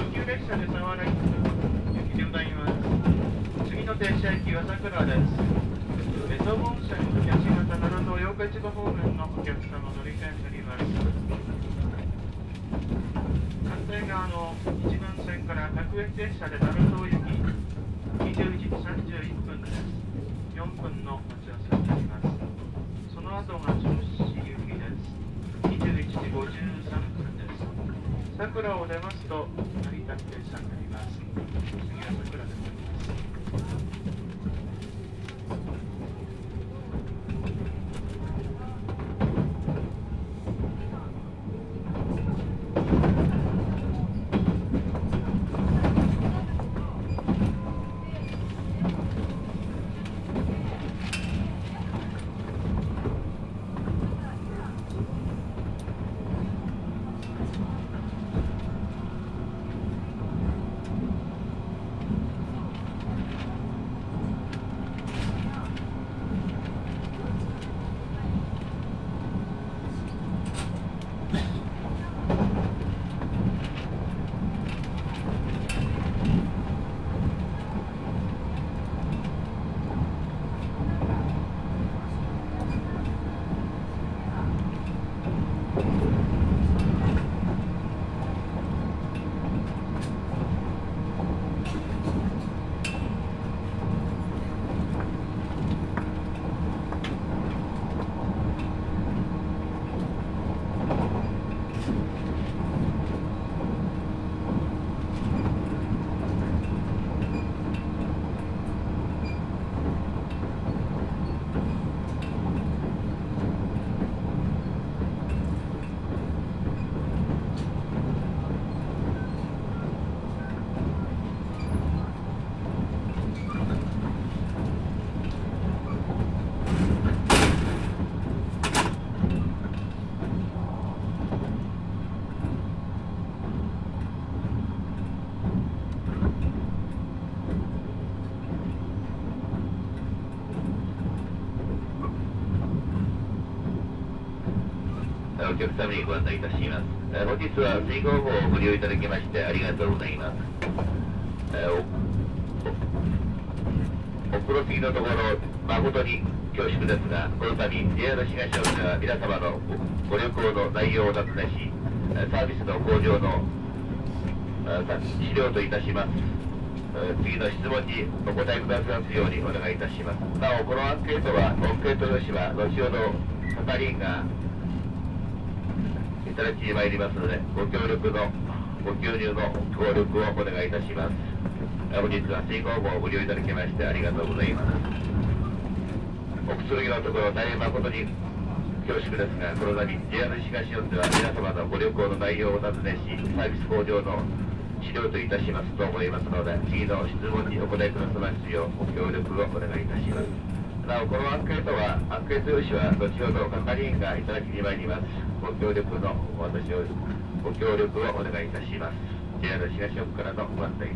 急列車で佐原行きでございます。次の停車駅は佐倉です。総武温泉八幡奈良と八日市場方面のお客様乗り換えになります。反対側の一番線から各駅列車で奈良行き21時31分です。4分の待ち合わせになります。その後が銚子市行きです。21時53分です。佐倉を出ますと成田停車になります。次は佐倉でございます。 お客様にご案内いたします。本日は水郷号をご利用いただきましてありがとうございます。お風呂過ぎのところ誠に恐縮ですが、この度 JR 東日本では皆様のご旅行の内容をお尋ねし、サービスの向上の資料といたします。次の質問にお答えくださいますようにお願いいたします。なお、このアンケート用紙は後ほど係員がいただきに参りますので、ご協入のご協力をお願いいたします。本日は水郷号をご利用いただきましてありがとうございます。おくつろぎのところ大変誠に恐縮ですが、この度 JR 東日本では皆様のご旅行の内容をお尋ねし、サービス向上の資料といたしますと思いますので、次の質問にお答えくださいますようご協力をお願いいたします。なお、このアンケート用紙は後ほど係員がいただきに参ります。ご協力をお願いいたします。JR 東日本からのご案内です。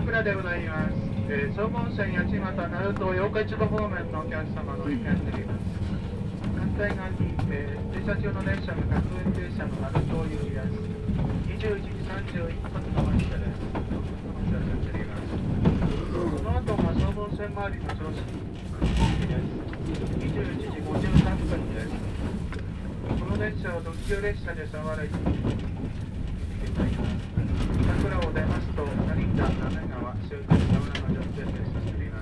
倉でございます。総本線八街鳴門八日市場方面のお客様の意見になります。反対側に、停車中の電車が各運停車の鳴門を有やす。21時31分の発車です。お知らせしております。その後が総本線周りの調子です。21時53分です。この列車は特急列車で触れ桜を出ますと成田、滑川、終点、山中上で停車しております。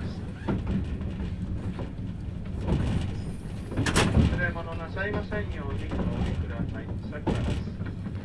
忘れ物なさいませんようにお降りください。桜です。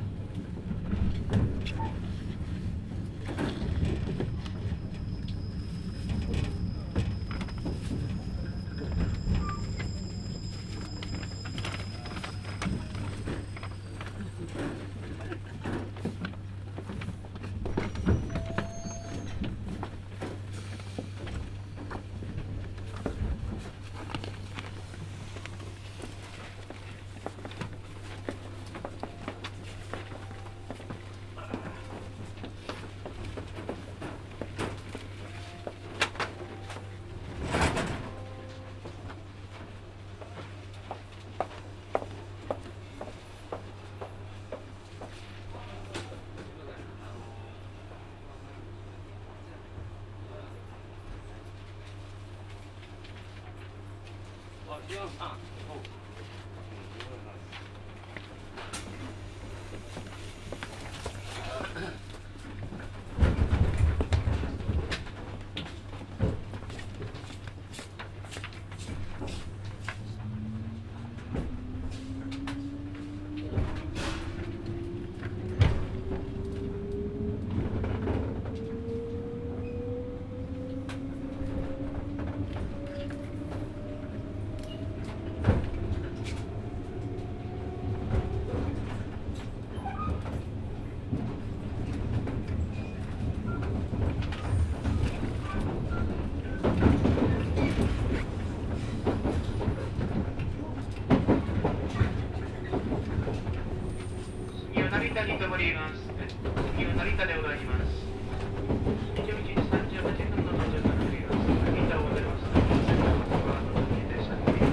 成田に停まります。次は成田でございます。21時38分の到着となります。成田を出ますと、仙台の方は後に停車しております。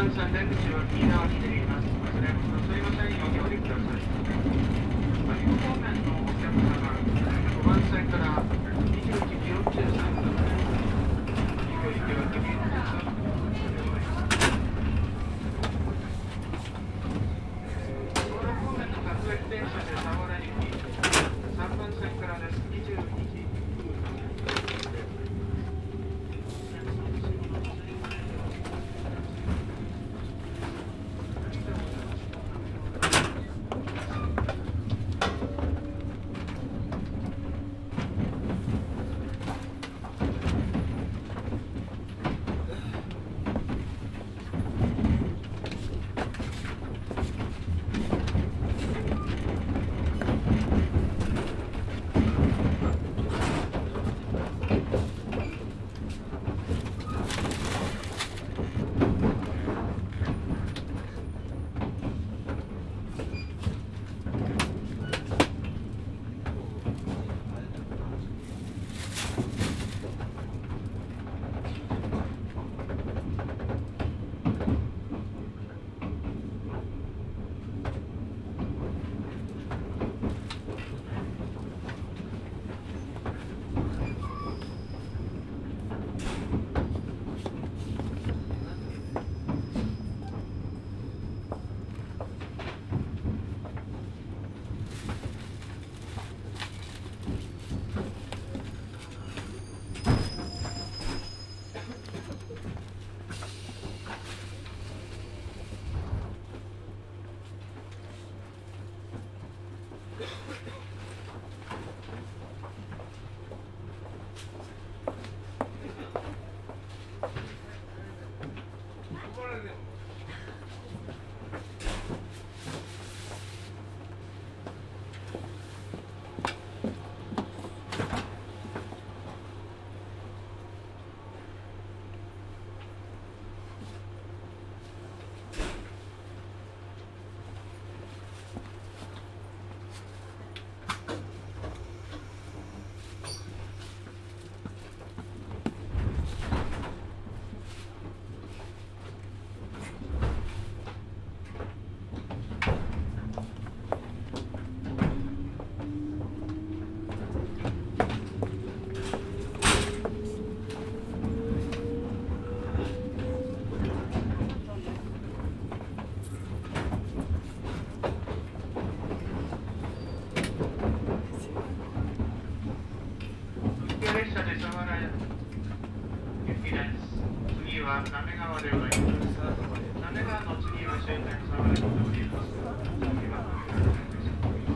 番線出口は右側になります。忘れ物のすいませんようにお降りください。右方面のお客様、5番線から21時43分です。ご乗りは右方面です。東楽方面の各駅電車で佐原行き、3番線からです。22時。列車で佐原行きです。次は滑川でございます。滑川の次は終点佐原に通ります。次は滑川線でしております。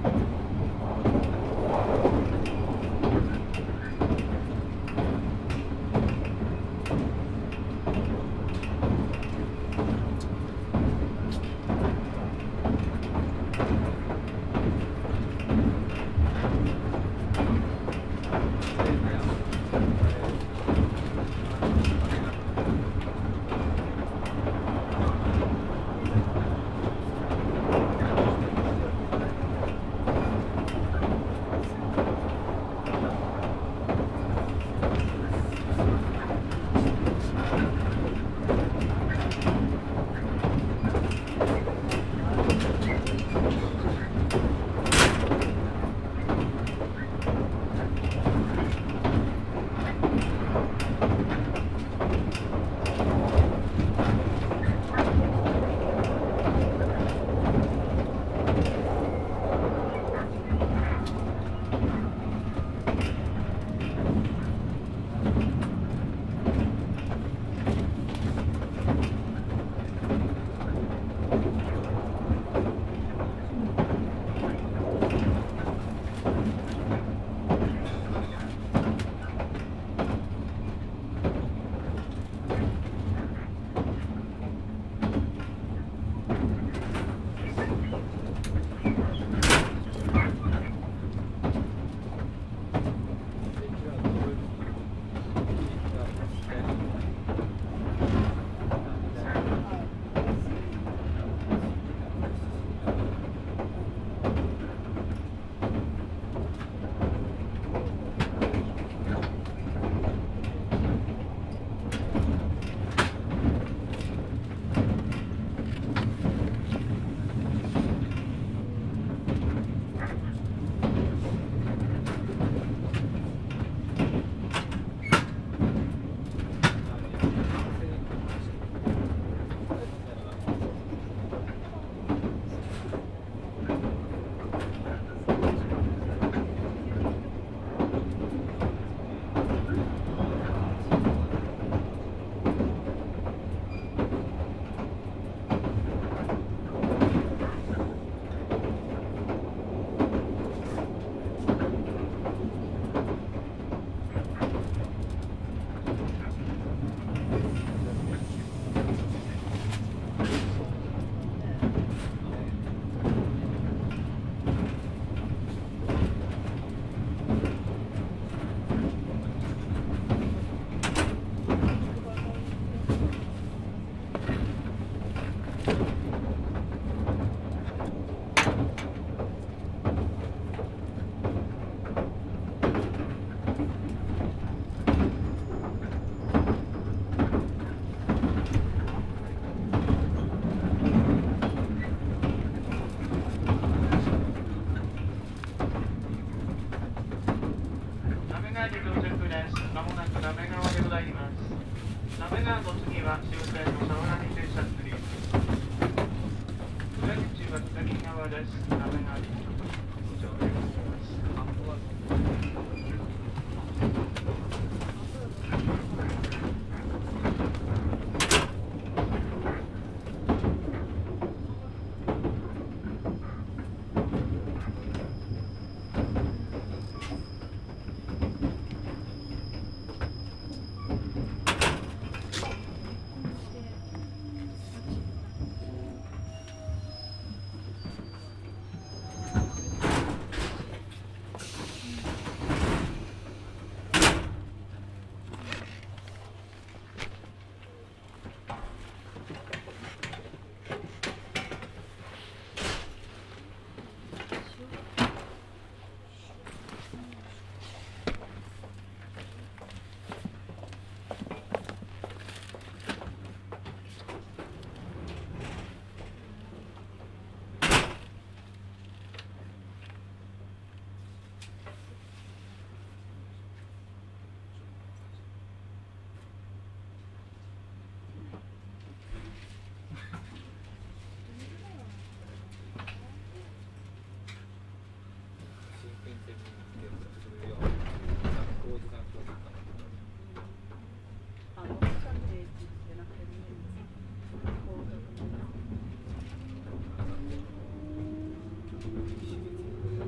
な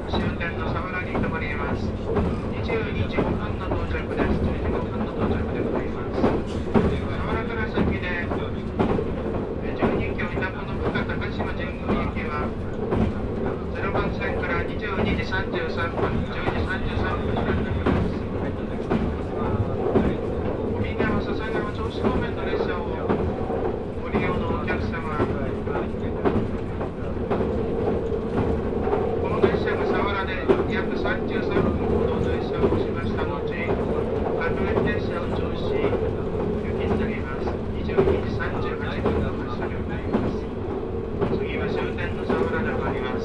終点の佐原に停まります。22時5分の到着です。10時5分の到着でございます。佐原から先で12キロ板子の深高島神宮行きは0番線から22時33分、10時33分になっております。帯川笹川銚子方面の列車をご利用のお客様、この列車が佐原で約33分ほど停車をしました後、各駅列車を調子行きになります。22時38分の発車でございます。次は終点の佐原で上がります。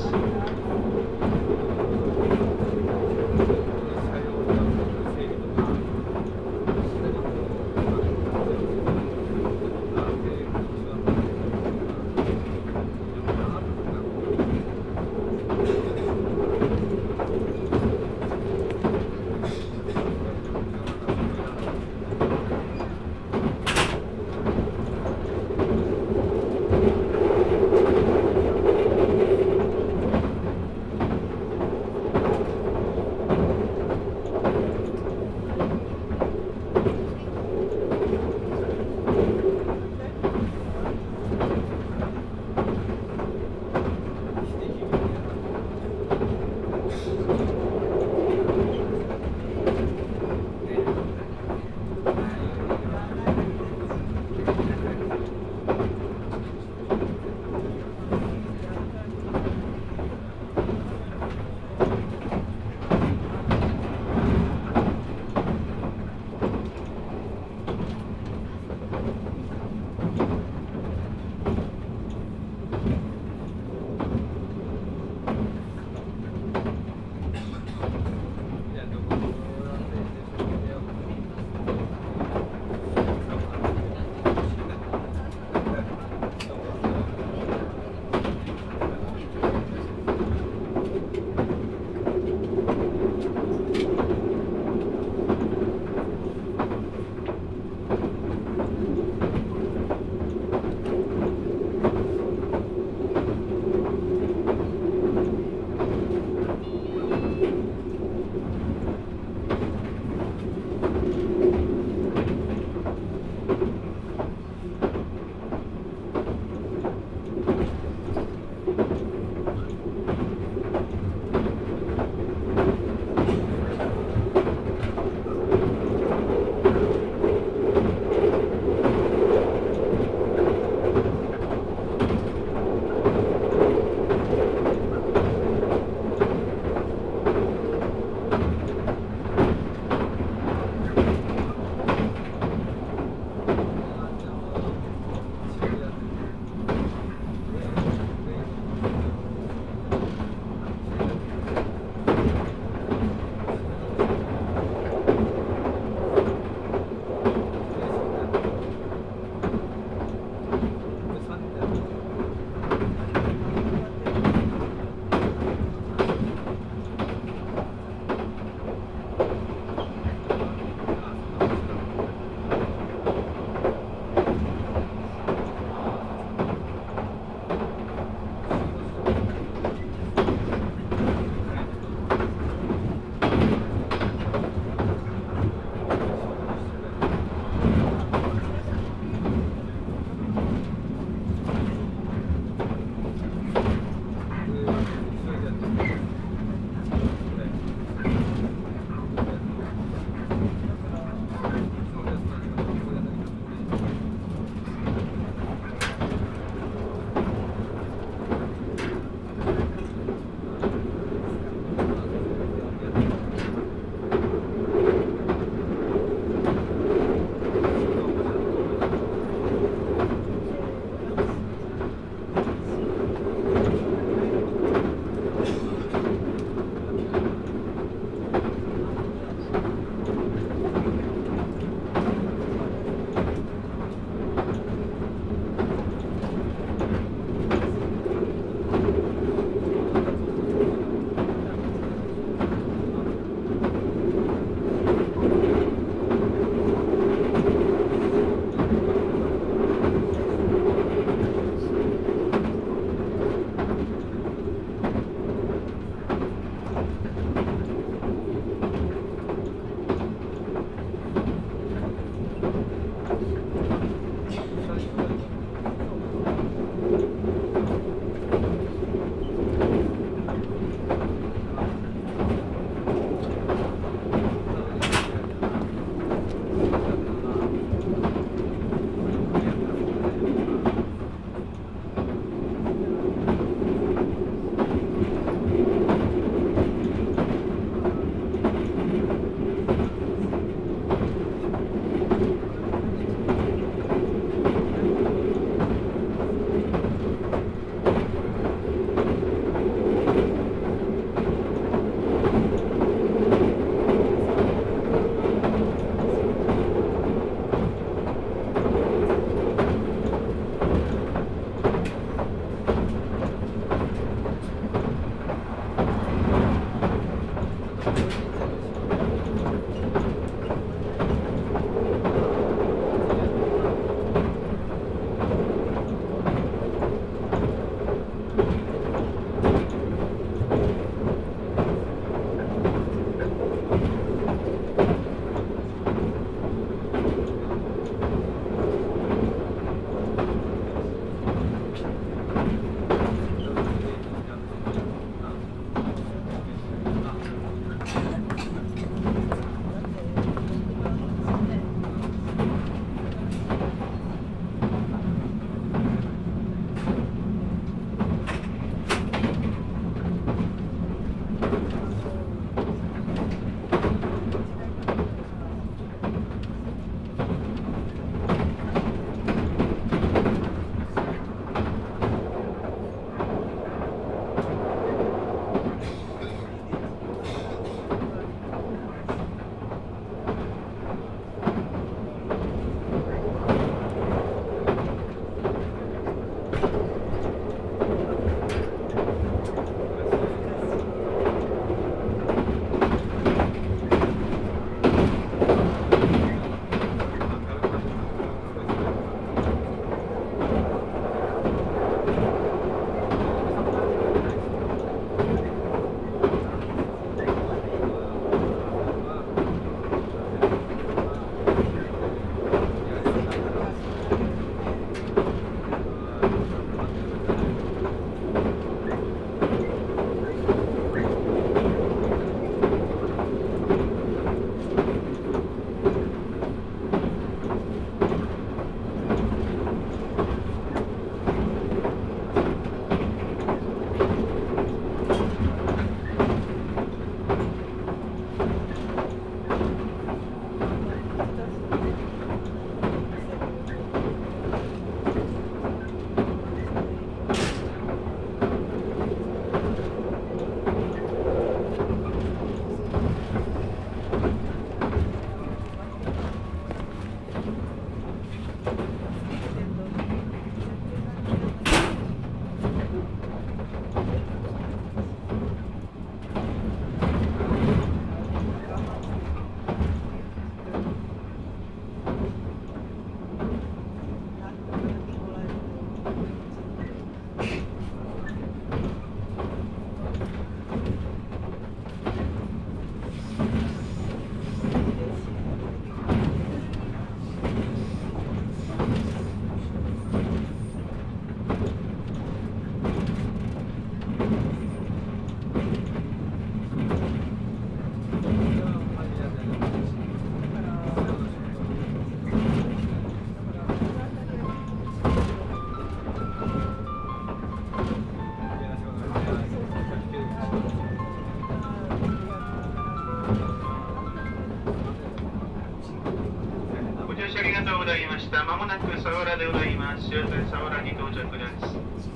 ざいました。まもなく佐原でございます。終点佐原に到着です。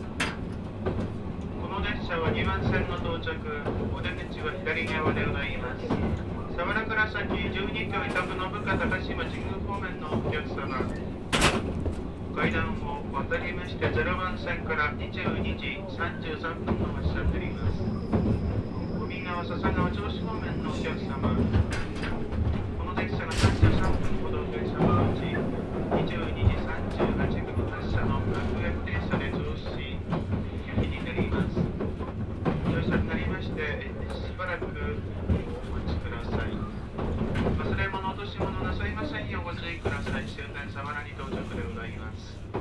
この列車は2番線の到着、お出口は左側でございます。佐原から先12キロ伊丹信方高島神宮方面のお客様、階段を渡りまして0番線から22時33分の発車になります。海側笹川銚子方面のお客様、この列車が33分ほどお客様のうち22時38分発車の各駅停車で銚子行きになります。乗車になりましてしばらくお待ちください。忘れ物落とし物なさいませんようご注意ください。終点佐原に到着でございます。